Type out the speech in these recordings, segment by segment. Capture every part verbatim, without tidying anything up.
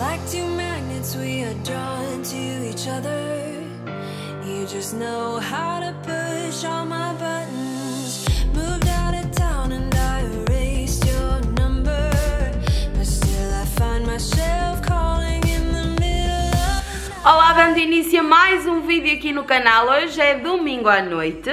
Like two magnets we are drawn to each other. You just know how to push all my buttons. Moved out of town and I erased your number, but still I find myself calling in the middle of... Olá, dando início a mais um vídeo aqui no canal. Hoje é domingo à noite.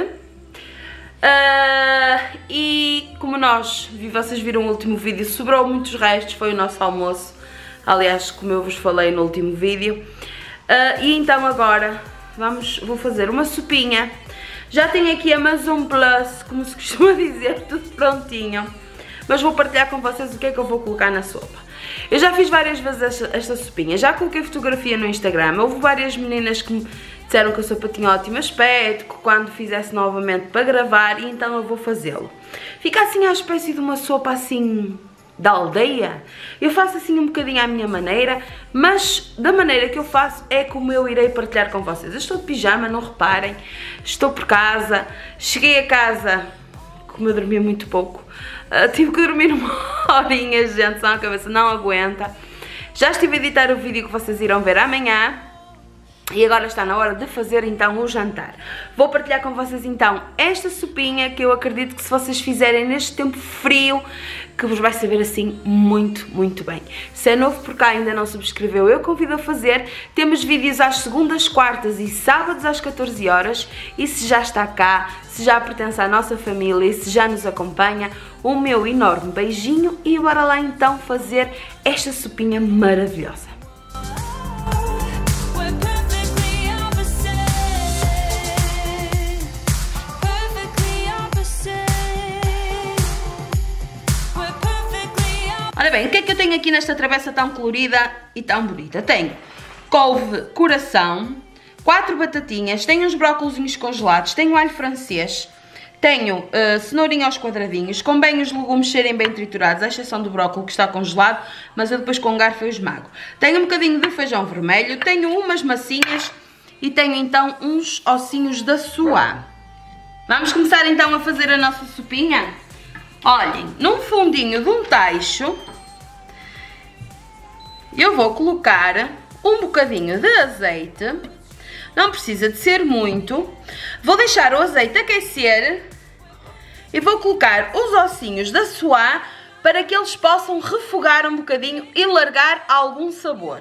Uh, e como nós, vocês viram o último vídeo, sobrou muitos restos, foi o nosso almoço. Aliás, como eu vos falei no último vídeo. Uh, e então agora vamos, vou fazer uma sopinha. Já tenho aqui a Amazon Plus, como se costuma dizer, tudo prontinho. Mas vou partilhar com vocês o que é que eu vou colocar na sopa. Eu já fiz várias vezes esta, esta sopinha, já coloquei fotografia no Instagram. Houve várias meninas que me disseram que a sopa tinha ótimo aspecto, que quando fizesse novamente para gravar, e então eu vou fazê-lo. Fica assim à espécie de uma sopa assim da aldeia. Eu faço assim um bocadinho à minha maneira, mas da maneira que eu faço é como eu irei partilhar com vocês. Eu estou de pijama, não reparem, estou por casa, cheguei a casa, como eu dormia muito pouco, uh, tive que dormir uma horinha, gente, senão a cabeça não aguenta. Já estive a editar o vídeo que vocês irão ver amanhã. E agora está na hora de fazer então o jantar. Vou partilhar com vocês então esta sopinha que eu acredito que se vocês fizerem neste tempo frio, que vos vai saber assim muito, muito bem. Se é novo por cá e ainda não subscreveu, eu convido a fazer. Temos vídeos às segundas, quartas e sábados às catorze horas. E se já está cá, se já pertence à nossa família e se já nos acompanha, o meu enorme beijinho e bora lá então fazer esta sopinha maravilhosa. Ora bem, o que é que eu tenho aqui nesta travessa tão colorida e tão bonita? Tenho couve coração, quatro batatinhas, tenho uns brócolos congelados, tenho alho francês, tenho uh, cenourinha aos quadradinhos, convém os legumes serem bem triturados, à exceção do brócolo que está congelado, mas eu depois com garfo eu esmago. Tenho um bocadinho de feijão vermelho, tenho umas massinhas e tenho então uns ossinhos da suá. Vamos começar então a fazer a nossa sopinha? Olhem, num fundinho de um tacho, eu vou colocar um bocadinho de azeite, não precisa de ser muito, vou deixar o azeite aquecer e vou colocar os ossinhos da suá para que eles possam refogar um bocadinho e largar algum sabor.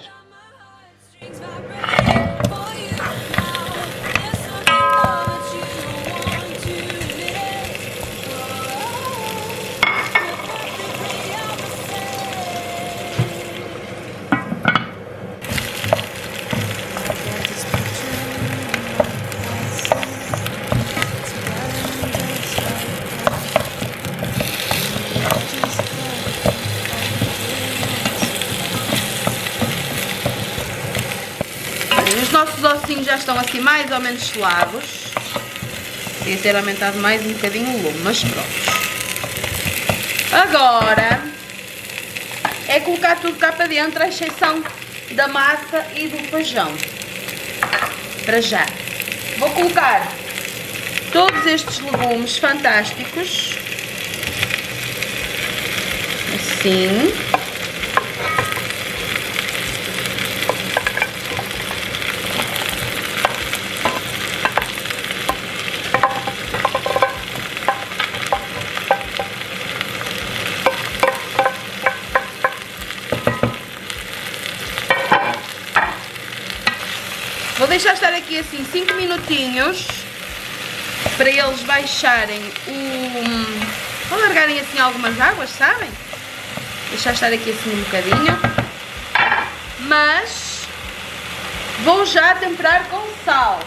Os nossos ossinhos já estão assim mais ou menos selados. Podia ter aumentado mais um bocadinho o lume, mas pronto. Agora é colocar tudo cá para dentro, à exceção da massa e do feijão. Para já. Vou colocar todos estes legumes fantásticos. Assim. Vou deixar estar aqui assim cinco minutinhos para eles baixarem o... alargarem assim algumas águas, sabem? Deixar estar aqui assim um bocadinho. Mas vou já temperar com sal.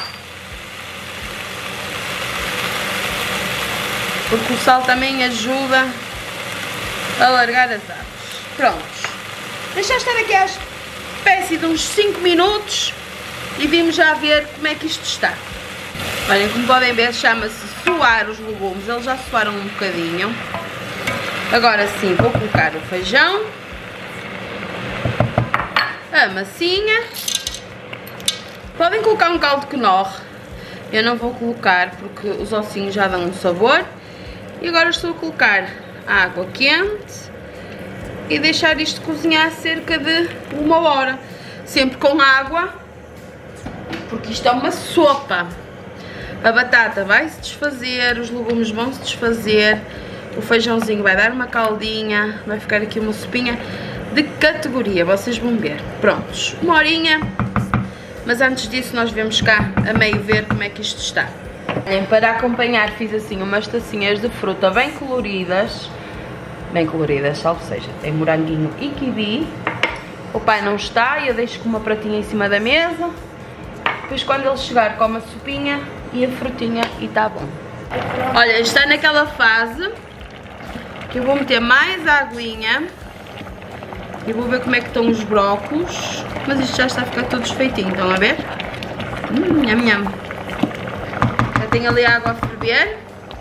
Porque o sal também ajuda a alargar as águas. Prontos. Deixar estar aqui à espécie de uns cinco minutos. E vimos já ver como é que isto está. Olhem, como podem ver, chama-se suar os legumes. Eles já suaram um bocadinho. Agora sim, vou colocar o feijão, a massinha. Podem colocar um caldo de Knorr. Eu não vou colocar porque os ossinhos já dão um sabor. E agora estou a colocar a água quente e deixar isto cozinhar cerca de uma hora, sempre com água, porque isto é uma sopa. A batata vai se desfazer, os legumes vão se desfazer, o feijãozinho vai dar uma caldinha, vai ficar aqui uma sopinha de categoria, vocês vão ver. Prontos, uma horinha, mas antes disso nós vemos cá a meio ver como é que isto está. Para acompanhar fiz assim umas tacinhas de fruta bem coloridas, bem coloridas, salvo seja, tem moranguinho e kiwi. O pai não está e eu deixo com uma pratinha em cima da mesa, depois quando ele chegar come a sopinha e a frutinha e está bom. Olha, está naquela fase que eu vou meter mais aguinha e vou ver como é que estão os brócolos, mas isto já está a ficar todo desfeitinho, estão a ver? Hum, nham, nham. Já tenho ali a água a ferver.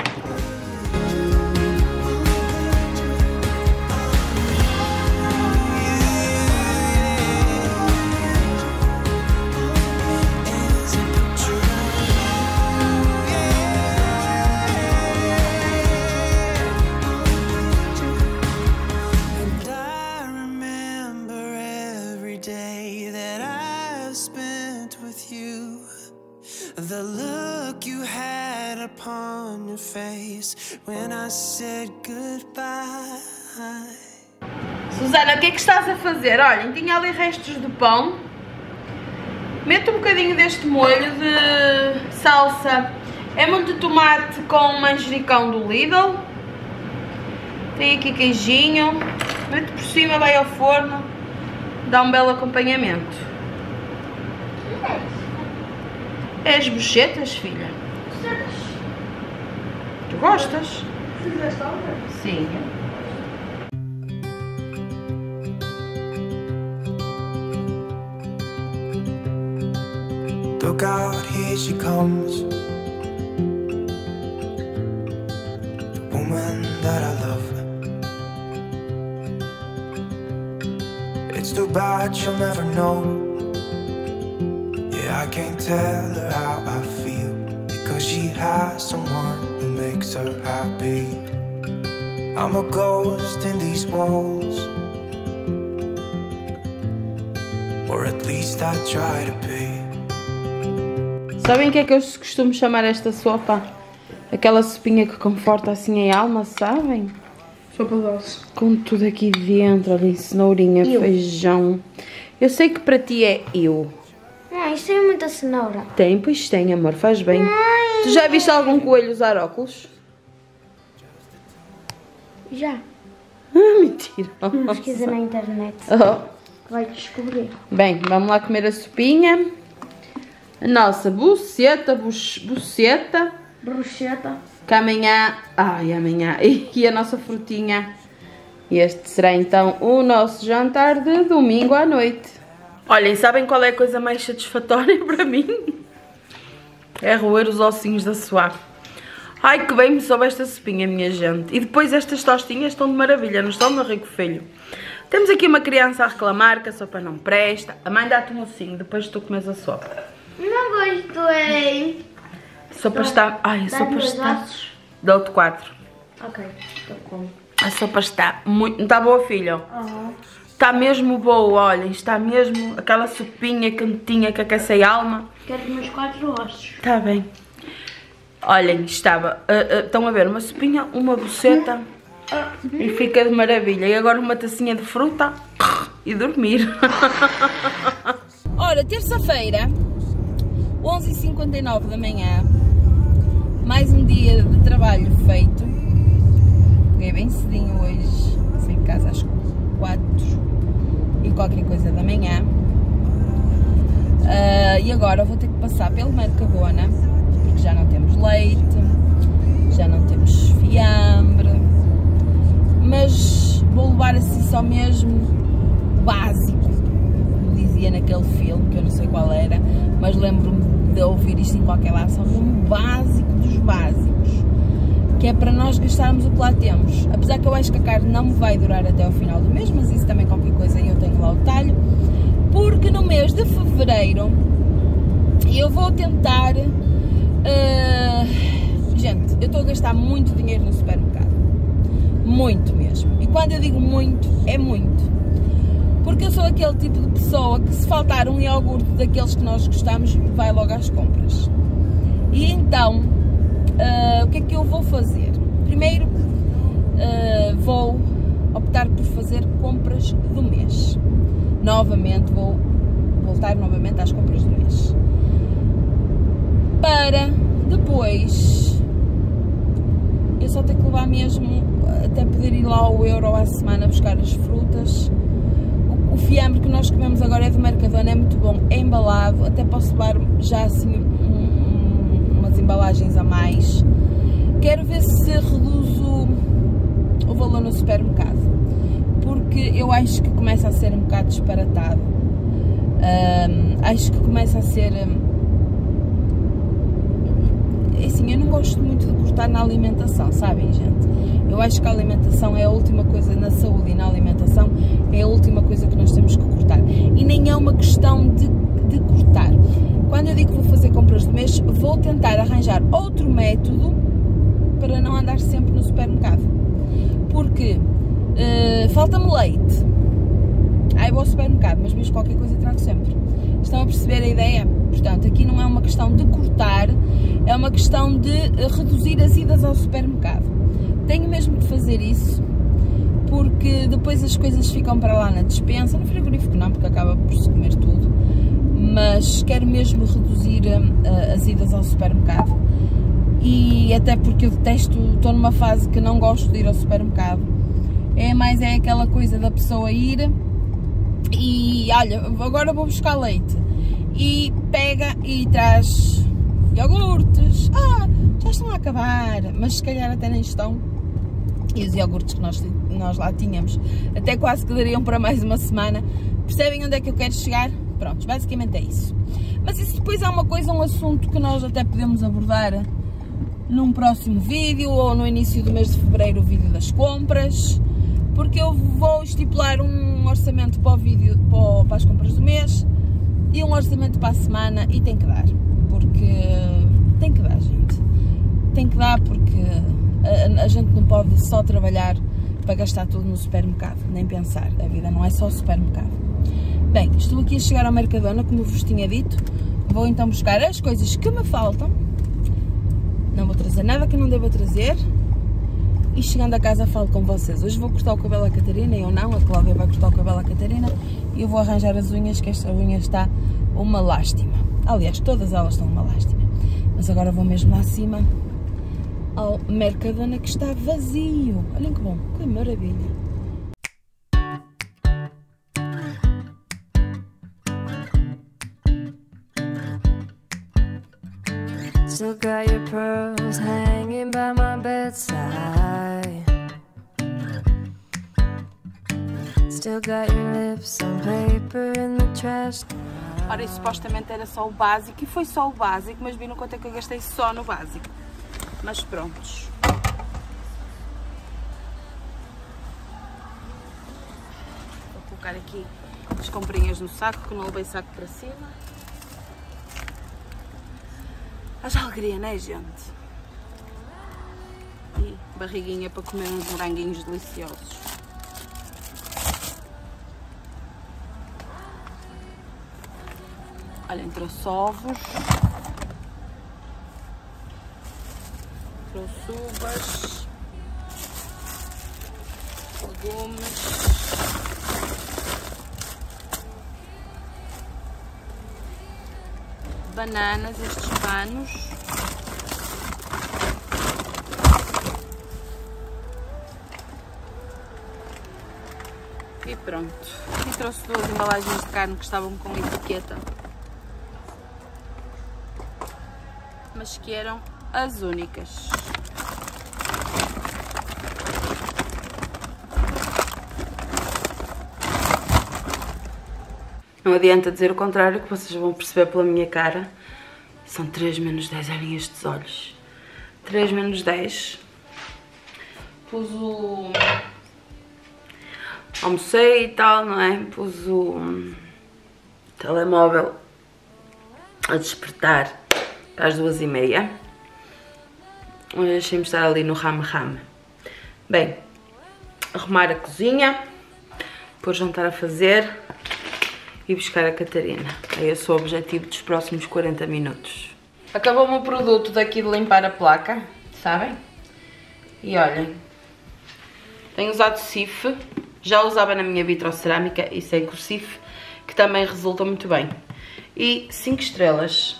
The look you had upon your face when I said goodbye. Susana, o que é que estás a fazer? Olhem, tinha ali restos de pão. Mete um bocadinho deste molho de salsa. É muito tomate com manjericão do Lidl. Tem aqui queijinho. Mete por cima, vai ao forno. Dá um belo acompanhamento. É as bochetas, filha? Bochetas? Tu gostas? Sim. Look out, here she comes, the woman that I love. It's too bad she'll never know. I can't tell her how I feel, because she has someone who makes her happy. I'm a ghost in these walls, or at least I try to be. Sabem o que é que eu costumo chamar esta sopa? Aquela sopinha que conforta assim a alma, sabem? Sopa doce. Com tudo aqui dentro, ali, cenourinha, eu. feijão. Eu sei que para ti é eu. Não, isto tem muita cenoura. Tem, pois tem, amor, faz bem. Mãe. Tu já viste algum coelho usar óculos? Já. Ah, mentira. Pesquisa na internet. Oh. Vai descobrir. Bem, vamos lá comer a sopinha. A nossa buceta, buceta. Bruschetta. Que amanhã... Ai, amanhã. E a nossa frutinha. E este será então o nosso jantar de domingo à noite. Olhem, sabem qual é a coisa mais satisfatória para mim? É roer os ossinhos da suave. Ai, que bem me soube esta sopinha, minha gente. E depois estas tostinhas estão de maravilha, não estão, meu rico filho? Temos aqui uma criança a reclamar que a sopa não presta. A mãe dá-te um ossinho, depois tu comes a sopa. Não gostei. A sopa está... Ai, a sopa está... Dou-te quatro. Ok, estou com. A sopa está muito... Não está boa, filho? Uhum. Está mesmo boa, olhem, está mesmo aquela sopinha quentinha que aquece a alma. Quero os meus quatro ossos. Está bem. Olhem, estava, uh, uh, estão a ver, uma sopinha, uma buceta e fica de maravilha. E agora uma tacinha de fruta e dormir. Ora, terça-feira, onze e cinquenta e nove da manhã, mais um dia de trabalho feito. Peguei bem cedinho hoje, saí de casa às quatro e qualquer coisa da manhã. Uh, e agora vou ter que passar pelo Mercadona, porque já não temos leite, já não temos fiambre, mas vou levar assim só mesmo o básico, como dizia naquele filme, que eu não sei qual era, mas lembro-me de ouvir isto em qualquer lado, só mesmo o básico dos básicos, que é para nós gastarmos o que lá temos. Apesar que eu acho que a carne não me vai durar até ao final do mês, mas isso também qualquer coisa eu tenho lá o talho, porque no mês de fevereiro eu vou tentar, uh, gente, eu estou a gastar muito dinheiro no supermercado, muito mesmo, e quando eu digo muito, é muito, Porque eu sou aquele tipo de pessoa que se faltar um iogurte daqueles que nós gostamos, vai logo às compras. E então, uh, o que é que eu vou fazer? Primeiro, uh, vou optar por fazer compras do mês. Novamente, vou voltar novamente às compras do mês. Para depois, eu só tenho que levar mesmo, até poder ir lá ao Euro à semana buscar as frutas. O fiambre que nós comemos agora é de Mercadona, é muito bom, é embalado, até posso levar já assim um, umas embalagens a mais. Quero ver se reduzo o valor no supermercado, porque eu acho que começa a ser um bocado disparatado. Um, acho que começa a ser... Assim, eu não gosto muito de cortar na alimentação, sabem, gente? Eu acho que a alimentação é a última coisa, na saúde e na alimentação, é a última coisa que nós temos que cortar. E nem é uma questão de, de cortar. Quando eu digo que vou fazer compras do mês, vou tentar arranjar outro método para não andar sempre no supermercado. Porque uh, falta-me leite. Aí vou ao supermercado, mas mesmo qualquer coisa trago sempre. Estão a perceber a ideia? Portanto, aqui não é uma questão de cortar, é uma questão de reduzir as idas ao supermercado. Tenho mesmo de fazer isso, porque depois as coisas ficam para lá na despensa, no frigorífico não, porque acaba por se comer tudo, mas quero mesmo reduzir uh, as idas ao supermercado. E até porque eu detesto, estou numa fase que não gosto de ir ao supermercado. É mais é aquela coisa da pessoa ir e, olha, agora vou buscar leite. E pega e traz iogurtes. Ah, já estão a acabar, mas se calhar até nem estão. E os iogurtes que nós, nós lá tínhamos até quase que dariam para mais uma semana. Percebem onde é que eu quero chegar? Pronto, basicamente é isso. Mas isso depois é uma coisa, um assunto que nós até podemos abordar num próximo vídeo ou no início do mês de fevereiro, o vídeo das compras. Porque eu vou estipular um orçamento para o vídeo, para, para as compras do mês. E um orçamento para a semana, e tem que dar, porque tem que dar, gente, tem que dar, porque a, a gente não pode só trabalhar para gastar tudo no supermercado, nem pensar, a vida não é só o supermercado. Bem, estou aqui a chegar ao Mercadona, como vos tinha dito, vou então buscar as coisas que me faltam, não vou trazer nada que não deva trazer, e chegando a casa falo com vocês. Hoje vou cortar o cabelo à Catarina, eu não, a Cláudia vai cortar o cabelo à Catarina, e eu vou arranjar as unhas, que esta unha está uma lástima. Aliás, todas elas estão uma lástima. Mas agora vou mesmo lá acima ao Mercadona, que está vazio. Olhem que bom, que maravilha. Still got your pearls hanging by my bedside. Still got your lips on paper in the trash. Ora, isso supostamente era só o básico, e foi só o básico, mas viram quanto é que eu gastei só no básico. Mas prontos. Vou colocar aqui as comprinhas no saco, que não levei saco para cima. Haja alegria, não é, gente? E barriguinha para comer uns moranguinhos deliciosos. Olhem, trouxe ovos, trouxe uvas, legumes, bananas, estes panos, e pronto. E trouxe duas embalagens de carne que estavam com etiqueta, mas que eram as únicas. Não adianta dizer o contrário, que vocês vão perceber pela minha cara. São três menos dez, olhem estes olhos. três menos dez. Pus o... almocei e tal, não é? Pus o telemóvel a despertar às duas e meia. Deixei-me estar ali no rame-rame. Bem, arrumar a cozinha, pôr jantar a fazer. e buscar a Catarina. É esse o objetivo dos próximos quarenta minutos. Acabou o meu produto daqui de limpar a placa, sabem? E olhem, tenho usado Cif, já usava na minha vitrocerâmica e sei que o Cif, que também resulta muito bem. E cinco estrelas.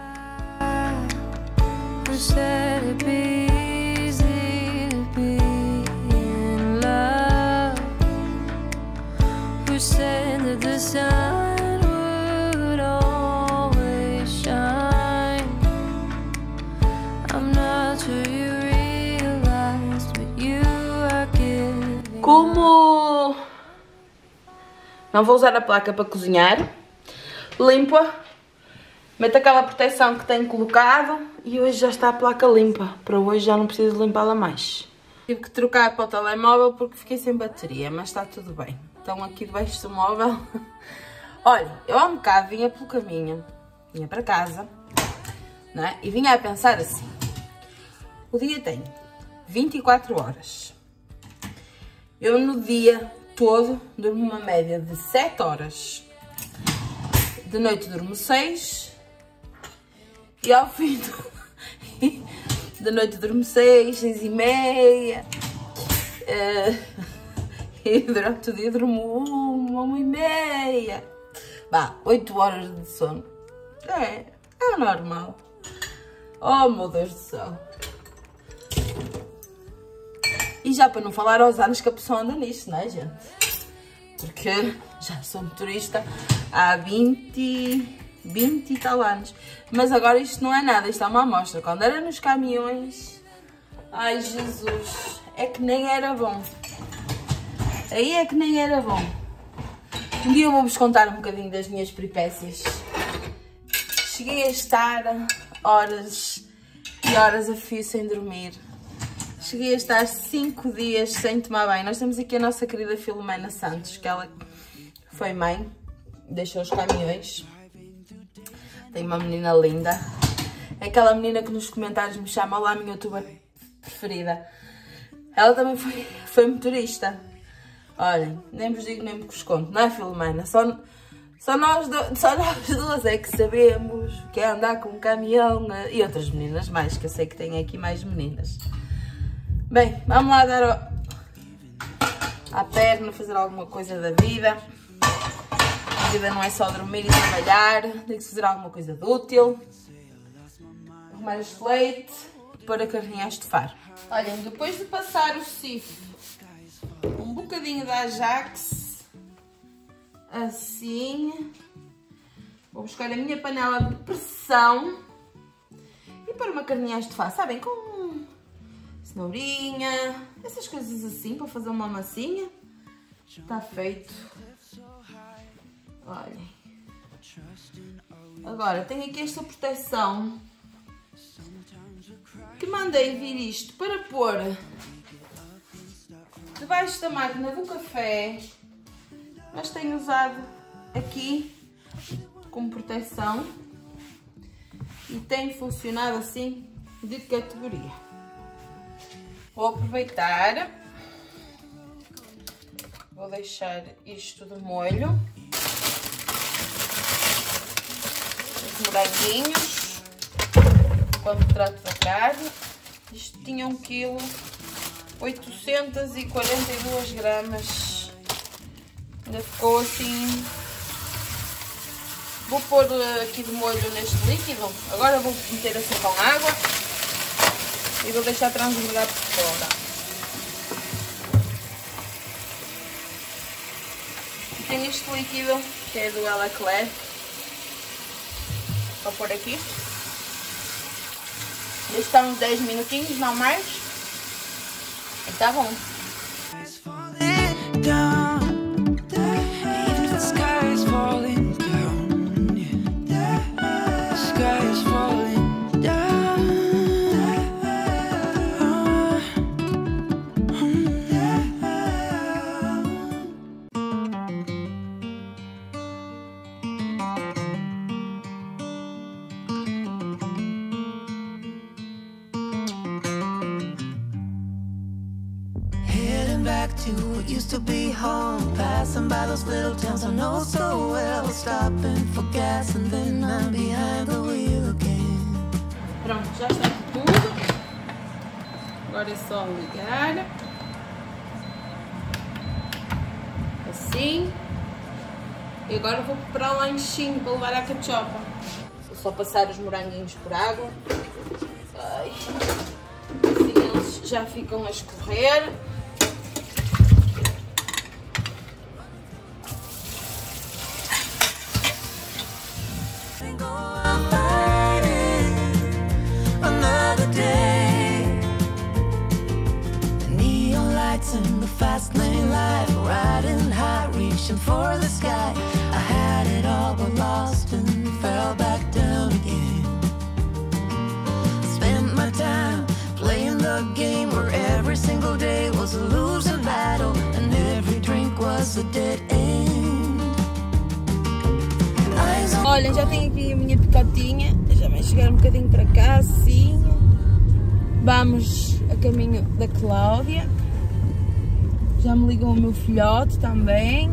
Como não vou usar a placa para cozinhar, limpo-a, meto aquela proteção que tenho colocado e hoje já está a placa limpa. Para hoje já não preciso limpá-la mais. Tive que trocar para o telemóvel porque fiquei sem bateria, mas está tudo bem. Então aqui debaixo do móvel. Olha, eu há um bocado vinha pelo caminho, vinha para casa, não é? E vinha a pensar assim, o dia tem vinte e quatro horas. Eu no dia todo durmo uma média de sete horas. De noite durmo seis. E ao fim do... de noite durmo seis, seis e meia. Uh... E durante o dia durmo uma, uma e meia. Bah, oito horas de sono. É, é normal. Oh meu Deus do céu. E já para não falar aos anos que a pessoa anda nisto, não é, gente? Porque já sou motorista há vinte, vinte e tal anos. Mas agora isto não é nada, isto é uma amostra. Quando era nos caminhões, ai Jesus, é que nem era bom. Aí é que nem era bom. Um dia eu vou-vos contar um bocadinho das minhas peripécias. Cheguei a estar horas e horas a fio sem dormir. Cheguei a estar cinco dias sem tomar banho. Nós temos aqui a nossa querida Filomena Santos, que ela foi mãe, deixou os caminhões. Tem uma menina linda. É aquela menina que nos comentários me chama, olá, minha youtuber preferida. Ela também foi, foi motorista. Olhem, nem vos digo nem vos conto, não é, Filomena? Só, só, nós do, só nós duas é que sabemos o que é andar com um caminhão, né? E outras meninas mais, que eu sei que tem aqui mais meninas. Bem, vamos lá dar ao, à perna, fazer alguma coisa da vida. A vida não é só dormir e trabalhar, tem que fazer alguma coisa de útil. Arrumar este leite e pôr a carninha a estufar. Olhem, depois de passar o Cif, um bocadinho da Ajax, assim, vou buscar a minha panela de pressão e pôr uma carninha a estufar, sabem, com cenourinha, essas coisas assim, para fazer uma massinha. Está feito. Olhem. Agora, tenho aqui esta proteção que mandei vir isto para pôr debaixo da máquina do café, mas tenho usado aqui como proteção e tem funcionado assim de categoria. Vou aproveitar, vou deixar isto de molho, os moranguinhos, enquanto trato da carne. Isto tinha um quilo oitocentas e quarenta e duas gramas, ainda ficou assim. Vou pôr aqui de molho neste líquido, agora vou meter assim com água e vou deixar transbordar por fora. E tenho este líquido que é do Ela Claire, vou pôr aqui, deixar uns dez minutinhos, não mais. Tá bom. back to what used to be home. Passing by those little towns I know so well. Stopping for gas and then I'm behind the wheel again. Pronto, já está tudo. Agora é só ligar. Assim. E agora vou preparar um lanchinho para levar à cachopa. Vou só passar os moranguinhos por água. Ai. Assim eles já ficam a escorrer. In the fast lane life, riding high, reaching for the sky. I had it all but lost and fell back down again. Spent my time playing the game where every single day was a losing battle and every drink was a dead end. Olhem, já tenho aqui a minha picotinha. Já vai chegar um bocadinho para cá, assim. Vamos a caminho da Cláudia. Já me ligou o meu filhote também.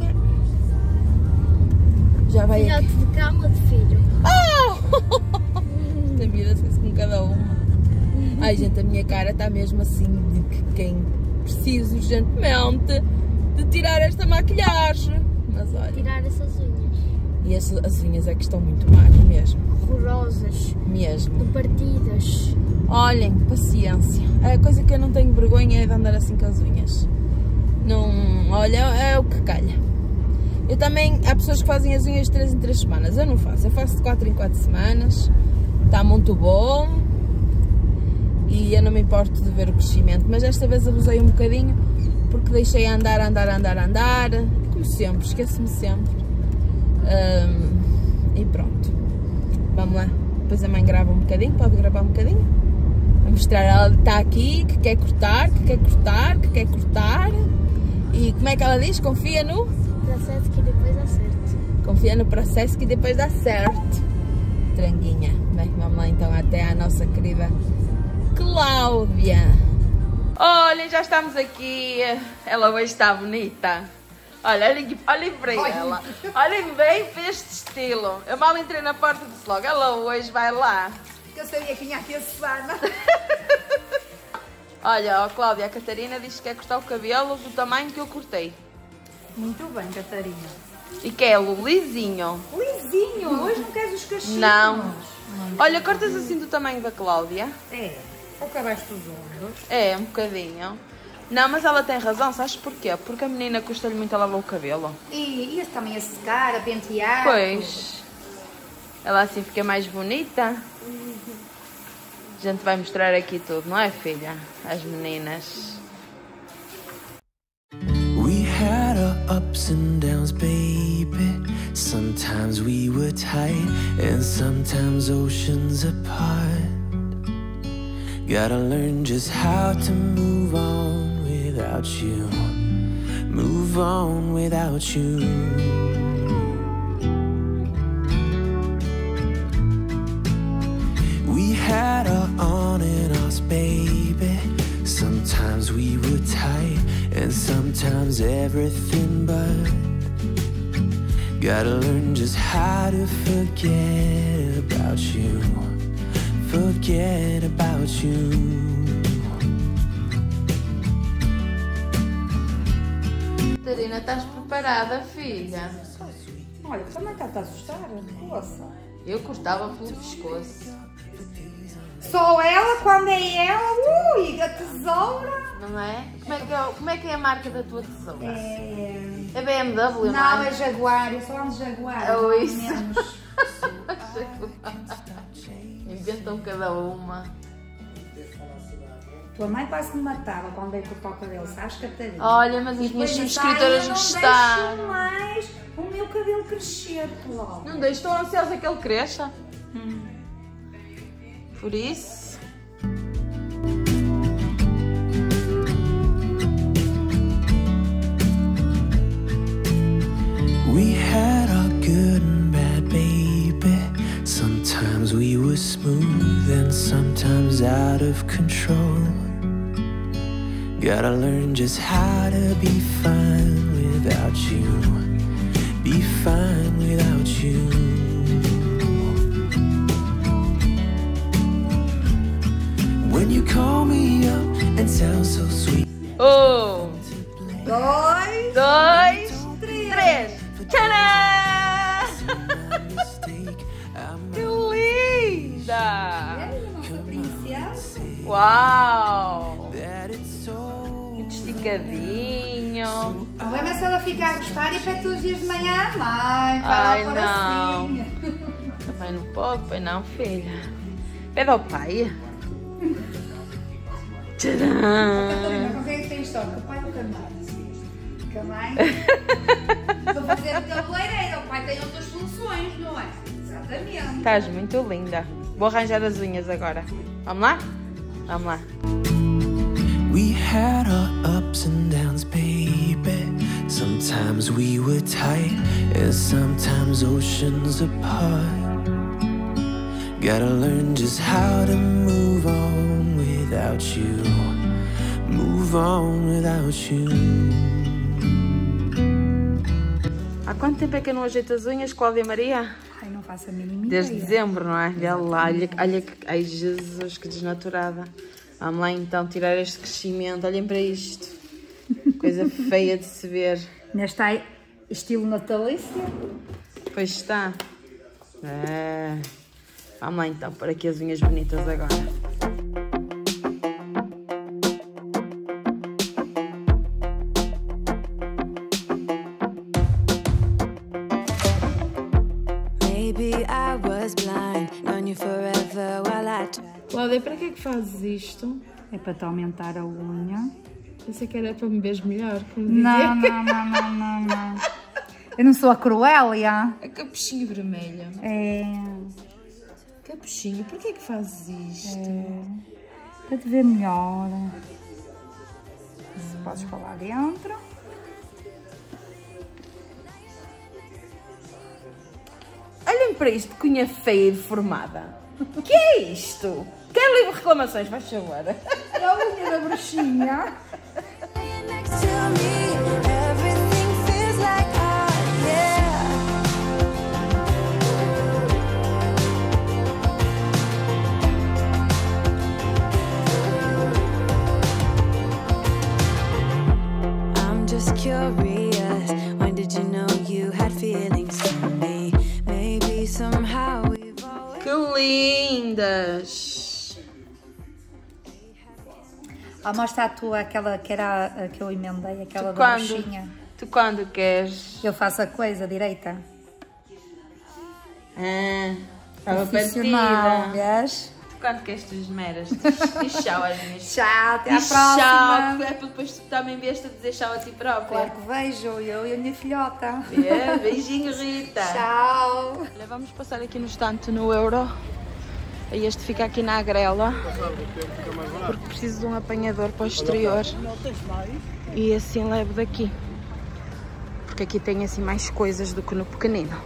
Já vai filhote aqui. de cama de filho. Ah! Esta vida se com cada uma. Ai gente, a minha cara está mesmo assim de que quem precisa urgentemente de tirar esta maquilhagem. Mas olha. Tirar essas unhas. E as, as unhas é que estão muito más mesmo. Horrorosas. Mesmo. Partidas. Olhem, paciência. A coisa que eu não tenho vergonha é de andar assim com as unhas. Não, olha, é o que calha. Eu também, há pessoas que fazem as unhas de três em três semanas. Eu não faço, eu faço de quatro em quatro semanas. Está muito bom. E eu não me importo de ver o crescimento. Mas desta vez abusei um bocadinho. Porque deixei andar, andar, andar, andar. Como sempre, esqueço-me sempre. Um, e pronto. Vamos lá. Depois a mãe grava um bocadinho, pode gravar um bocadinho. Vou mostrar, ela está aqui, que quer cortar, que quer cortar, que quer cortar. E como é que ela diz? Confia no? Processo que depois dá certo. Confia no processo que depois dá certo. Tranguinha. Bem, vamos lá então até à nossa querida Cláudia. Olhem, já estamos aqui. Ela hoje está bonita. Olha, olhem, olhem para ela. Olhem bem para este estilo. Eu mal entrei na porta e disse logo, ela hoje vai lá. Eu sabia que vinha aqui a Susana. Olha, ó, Cláudia, a Catarina disse que quer cortar o cabelo do tamanho que eu cortei. Muito bem, Catarina. E quero lisinho. Lisinho, hoje não queres os cachinhos? Não. Não. Olha, cortas assim do tamanho da Cláudia. É, ou acabaste os ombros. É, um bocadinho. Não, mas ela tem razão, sabes porquê? Porque a menina custa-lhe muito a lavar o cabelo. E, e esse também a secar, a pentear. Pois. Ela assim fica mais bonita. A gente vai mostrar aqui tudo, não é, filha? As meninas. We had our ups and downs, baby. Sometimes we were tight and sometimes oceans apart. Gotta learn just how to move on without you. Move on without you. We had our on and offs, baby. Sometimes we were tight and sometimes everything but. Gotta learn just how to forget about you. Forget about you. Catarina, estás preparada, filha? Olha, também está a assustar, poça. Eu cortava pelo pescoço. Só ela, quando é ela, ui, a tesoura. Não é? Como é que é, como é, que é a marca da tua tesoura? É... É B M W, não, Não, é? é Jaguar, eu só ando de Jaguar. Oh, isso. Menos. Inventam cada uma. Tua mãe quase me matava quando veio cortar o cabelo, sabes, Catarina? Olha, mas as minhas subscritoras gostaram. Não mais o meu cabelo crescer, Cláudia. Não deixo, estou ansiosa que ele cresça. Hum. Por isso. We had our good and bad, baby. Sometimes we were smooth and sometimes out of control. Gotta learn just how to be fine without you. Be fine without you. When you call me up and sound so sweet. Um, Dois, dois, três. três. Tcharam! Que linda! É, nossa princesa. Uau! That it's so Muito esticadinho. O problema é se ela ficar a gostar e para todos os dias de manhã, mãe, Ai, para não. assim. Também não pode, pois não, filha. Pede ao pai. Tcharam! Catarina, com quem é que tens só? Com o pai ou com a mãe? Com a mãe? Vou fazer o cabeleireiro, o pai tem outras soluções, não é? Exatamente. Estás muito linda. Vou arranjar as unhas agora. Vamos lá? Vamos lá. We had our ups and downs, baby. Sometimes we were tight, and sometimes oceans apart. Gotta learn just how to move on without you. Move on without you. Há quanto tempo é que eu não ajeito as unhas, Cláudia Maria? Ai, não faço a mínima Desde ideia. dezembro, não é? Olha lá, olha, olha que... Ai, Jesus, que desnaturada. Vamos lá então tirar este crescimento. Olhem para isto. Coisa feia de se ver. Neste aí, estilo natalício. Pois está. É. Vamos lá então, para aqui as unhas bonitas agora. Maybe I was blind, known you forever while I tried. Cláudia, para que é que fazes isto? É para te aumentar a unha. Pensei que era para me veres melhor. Como Não, não, não, não, não, não. Eu não sou a Cruélia. A capuchinho vermelho. É. Capuchinho, para que é que fazes isto? Para te ver melhor. Se podes falar dentro. Olhem para isto, cunha feia e deformada. O que é isto? Quero livre reclamações, faz favor. É a unha da bruxinha. Next to me, everything feels like art, yeah. I'm just curious, when did you know you had feelings for me? Maybe somehow we've always... Que lindas! Ah, mostra a tua, aquela que era a que eu emendei, aquela Tu da quando, bruxinha. tu quando queres? Eu faço a coisa direita. Ah, estava Profissional, partida. vês? Tu quando queres tu esmeras? Diz tchau às minhas. Tchau, até à Diz próxima. tchau, é para depois tu também vieste a dizer tchau a ti própria. Claro que vejo, eu e a minha filhota. É, beijinho, Rita. Tchau. Olha, vamos passar aqui no estante no Euro. Este fica aqui na agrela, porque preciso de um apanhador para o exterior e assim levo daqui, porque aqui tem assim mais coisas do que no pequenino.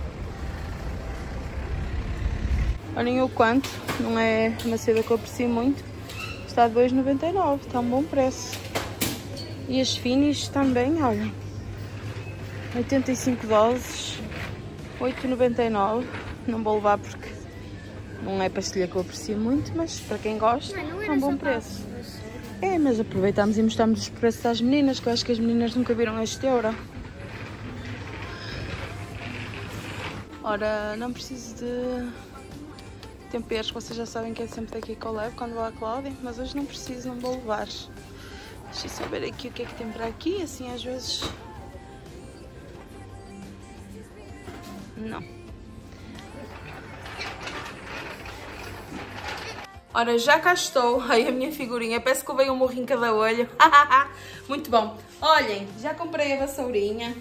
Olhem o quanto, não é uma seda que eu aprecio muito, está a dois e noventa e nove, está um bom preço. E as finis também, olhem, oitenta e cinco doses, oito e noventa e nove, não vou levar porque não é pastilha que eu aprecio muito, mas para quem gosta é um bom preço. É, mas aproveitamos e mostramos os preços às meninas, que eu acho que as meninas nunca viram este euro. Ora, não preciso de temperos, vocês já sabem que é sempre daqui que eu levo quando vou à Cláudia, mas hoje não preciso, não vou levar. Deixa eu saber aqui o que é que tem para aqui, assim às vezes... Não. Ora, já cá estou. Ai, a minha figurinha. Parece que eu veio um morro em cada olho. Muito bom. Olhem, já comprei a vassourinha.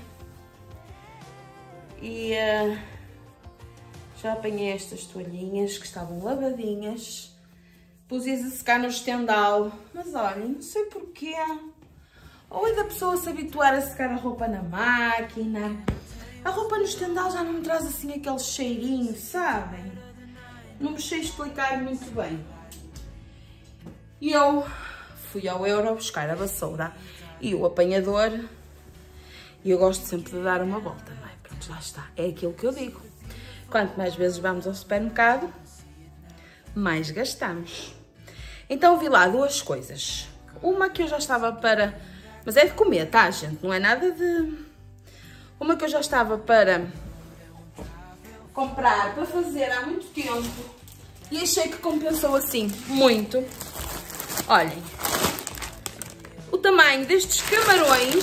E uh, já apanhei estas toalhinhas que estavam lavadinhas. Pus-as a secar no estendal. Mas olhem, não sei porquê. Ou é da pessoa se habituar a secar a roupa na máquina. A roupa no estendal já não me traz assim aquele cheirinho, sabem? Não me sei explicar muito bem. E eu fui ao Euro buscar a vassoura e o apanhador e eu gosto sempre de dar uma volta, não é? Pronto, lá está. É aquilo que eu digo. Quanto mais vezes vamos ao supermercado, mais gastamos. Então vi lá duas coisas. Uma que eu já estava para... Mas é de comer, tá, gente? Não é nada de... Uma que eu já estava para comprar, para fazer há muito tempo. E achei que compensou assim, muito. Olhem. O tamanho destes camarões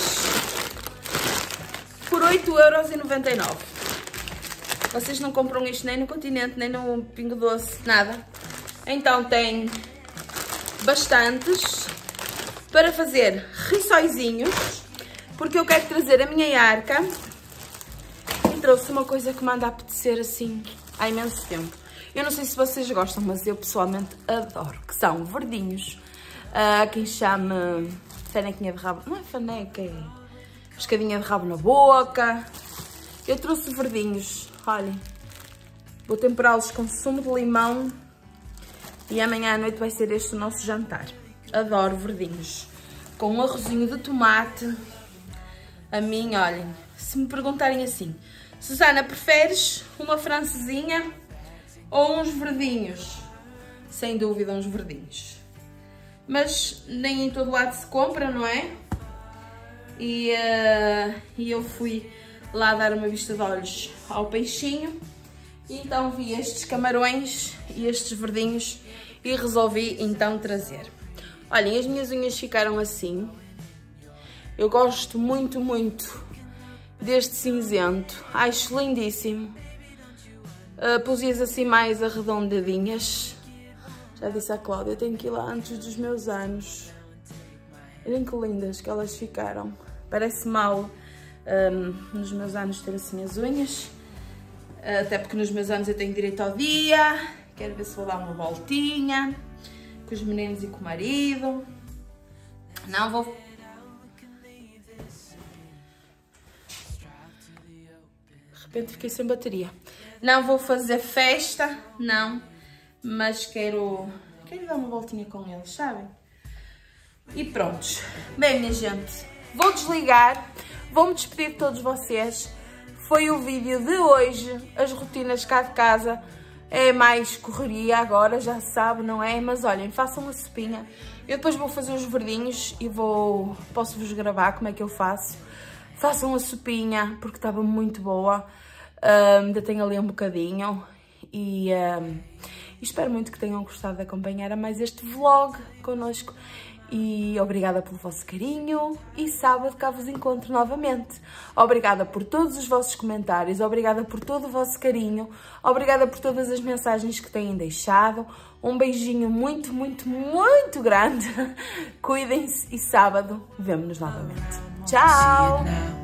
por oito euros e noventa e nove. Vocês não compram isto nem no Continente, nem no Pingo Doce, nada. Então tem bastantes para fazer rissóizinhos, porque eu quero trazer a minha arca e trouxe uma coisa que me anda a apetecer assim há imenso tempo. Eu não sei se vocês gostam, mas eu pessoalmente adoro, que são verdinhos. Uh, quem chama fanequinha de rabo, não é faneca, é pescadinha de rabo na boca. Eu trouxe verdinhos, olhem, vou temperá-los com sumo de limão e amanhã à noite vai ser este o nosso jantar. Adoro verdinhos, com um arrozinho de tomate. A mim, olhem, se me perguntarem assim, Susana, preferes uma francesinha ou uns verdinhos? Sem dúvida uns verdinhos. Mas nem em todo lado se compra, não é? E, uh, e eu fui lá dar uma vista de olhos ao peixinho. E então vi estes camarões e estes verdinhos e resolvi então trazer. Olhem, as minhas unhas ficaram assim. Eu gosto muito, muito deste cinzento. Acho lindíssimo. Uh, Pus-as assim mais arredondadinhas. Já disse à Cláudia, eu tenho que ir lá antes dos meus anos. Olhem que lindas que elas ficaram. Parece mal um, nos meus anos ter assim as unhas. Uh, até porque nos meus anos eu tenho direito ao dia. Quero ver se vou dar uma voltinha com os meninos e com o marido. Não vou... De repente fiquei sem bateria. Não vou fazer festa, não. Mas quero... Quero dar uma voltinha com eles, sabem? E prontos. Bem, minha gente, vou desligar. Vou-me despedir de todos vocês. Foi o vídeo de hoje. As rotinas cá de casa. É mais correria agora, já sabe, não é? Mas olhem, façam uma sopinha. Eu depois vou fazer os verdinhos e vou... Posso-vos gravar como é que eu faço. Façam a sopinha, porque estava muito boa. Um, ainda tenho ali um bocadinho. E, um, e espero muito que tenham gostado de acompanhar a mais este vlog connosco. E obrigada pelo vosso carinho e sábado cá vos encontro novamente. Obrigada por todos os vossos comentários, obrigada por todo o vosso carinho, obrigada por todas as mensagens que têm deixado. Um beijinho muito, muito, muito grande. Cuidem-se e sábado vemo-nos novamente. Tchau!